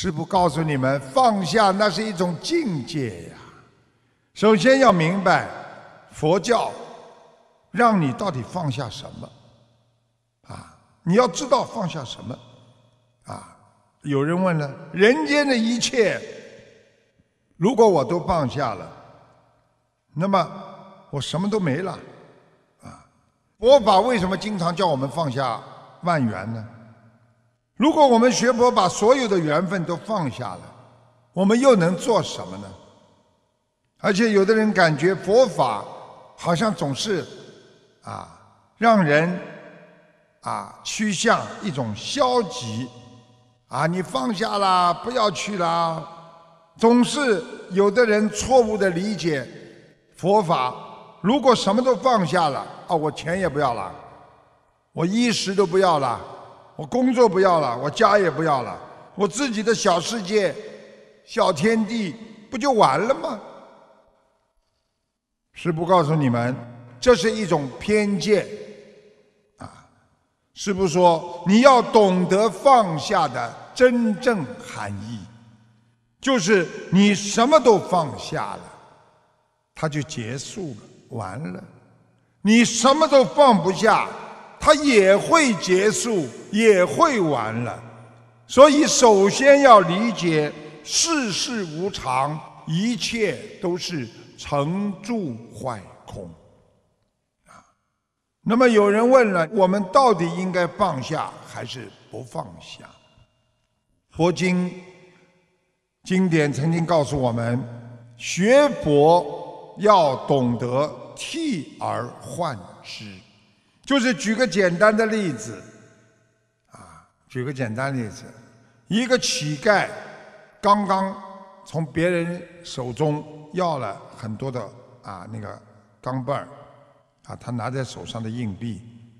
师父告诉你们，放下那是一种境界呀。首先要明白，佛教让你到底放下什么啊？你要知道放下什么啊？有人问了，人间的一切，如果我都放下了，那么我什么都没了啊！佛法为什么经常叫我们放下万缘呢？如果我们学佛把所有的缘分都放下了，我们又能做什么呢？而且有的人感觉佛法好像总是让人趋向一种消极你放下啦，不要去啦，总是有的人错误的理解佛法。如果什么都放下了我钱也不要了，我衣食都不要了，我工作不要了，我家也不要了，我自己的小世界、小天地不就完了吗？师父告诉你们，这是一种偏见师父说，你要懂得放下的真正含义，就是你什么都放下了，它就结束了，完了。你什么都放不下，它也会结束，也会完了。所以首先要理解世事无常，一切都是成住坏空那么有人问了，我们到底应该放下还是不放下？佛经经典曾经告诉我们，学佛要懂得替而换之。就是举个简单的例子一个乞丐刚刚从别人手中要了很多的那个钢镚儿他拿在手上的硬币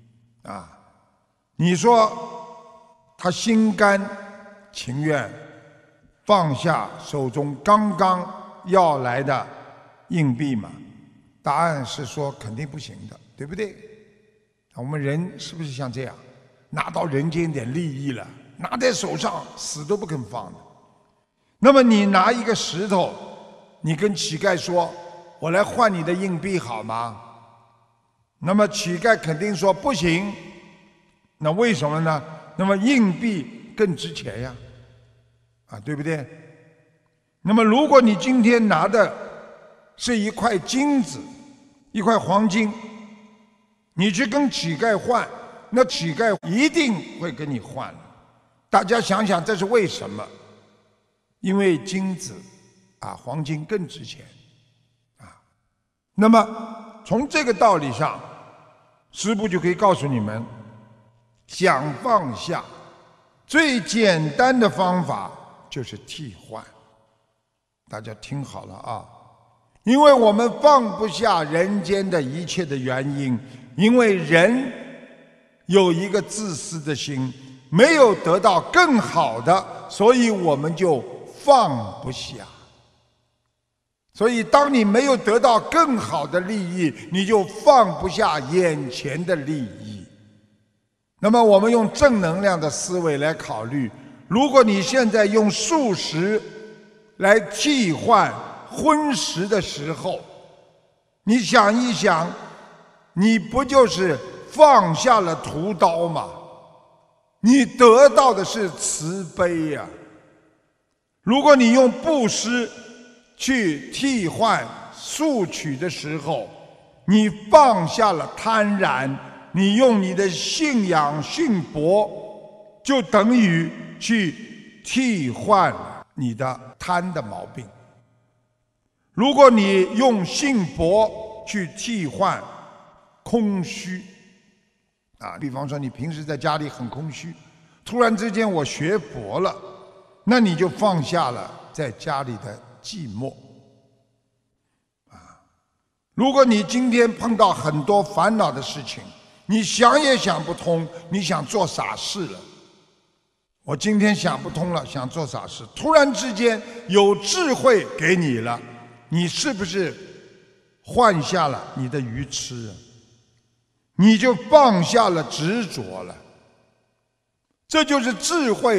你说他心甘情愿放下手中刚刚要来的硬币吗？答案是说肯定不行的，对不对？我们人是不是像这样，拿到人间点利益了，拿在手上死都不肯放的？那么你拿一个石头，你跟乞丐说，我来换你的硬币好吗？那么乞丐肯定说不行。那为什么呢？那么硬币更值钱呀对不对？那么如果你今天拿的是一块金子，一块黄金，你去跟乞丐换，那乞丐一定会跟你换。大家想想这是为什么？因为金子黄金更值钱那么从这个道理上，师父就可以告诉你们，想放下最简单的方法就是替换。大家听好了因为我们放不下人间的一切的原因，因为人有一个自私的心，没有得到更好的，所以我们就放不下。所以当你没有得到更好的利益，你就放不下眼前的利益。那么我们用正能量的思维来考虑，如果你现在用素食来替换荤食的时候，你想一想，你不就是放下了屠刀吗？你得到的是慈悲呀。如果你用布施去替换素取的时候，你放下了贪婪，你用你的信仰信佛，就等于去替换你的贪的毛病。如果你用信佛去替换空虚比方说你平时在家里很空虚，突然之间我学佛了，那你就放下了在家里的寂寞如果你今天碰到很多烦恼的事情，你想也想不通，你想做傻事了。我今天想不通了，想做傻事，突然之间有智慧给你了，你是不是换下了你的愚痴你就放下了执着了。这就是智慧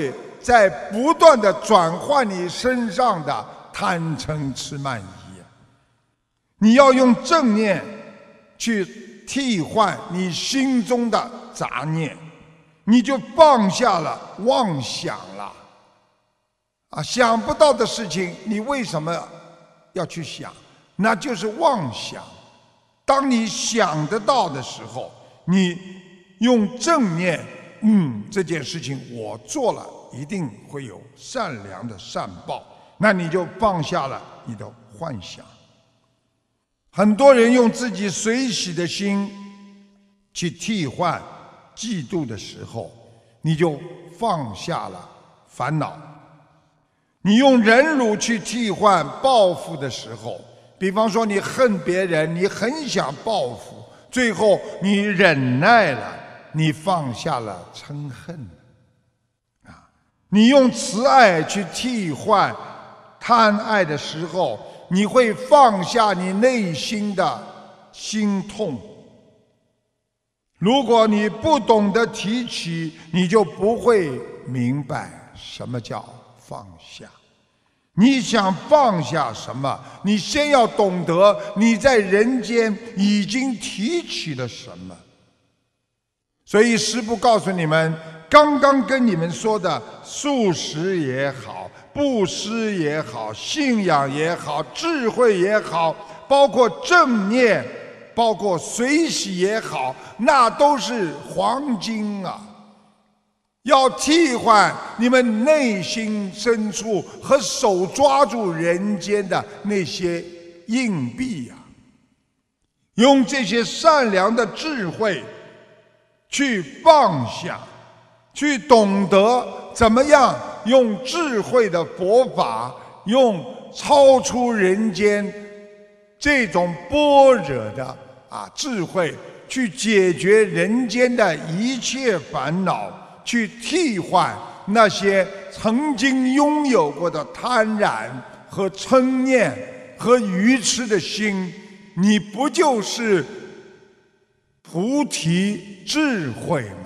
在不断的转换你身上的贪嗔痴慢疑。你要用正念去替换你心中的杂念，你就放下了妄想了。想不到的事情，你为什么要去想？那就是妄想。当你想得到的时候，你用正念，这件事情我做了，一定会有善良的善报，那你就放下了你的幻想。很多人用自己随喜的心去替换嫉妒的时候，你就放下了烦恼。你用忍辱去替换报复的时候，比方说你恨别人，你很想报复，最后你忍耐了，你放下了嗔恨。你用慈爱去替换贪爱的时候，你会放下你内心的心痛。如果你不懂得提起，你就不会明白什么叫放下。你想放下什么？你先要懂得你在人间已经提起了什么。所以师父告诉你们，刚刚跟你们说的素食也好，布施也好，信仰也好，智慧也好，包括正念，包括随喜也好，那都是黄金啊！要替换你们内心深处和手抓住人间的那些硬币啊，用这些善良的智慧去放下，去懂得怎么样用智慧的佛法，用超出人间这种般若的智慧，去解决人间的一切烦恼，去替换那些曾经拥有过的贪婪和嗔念和愚痴的心，你不就是菩提智慧吗？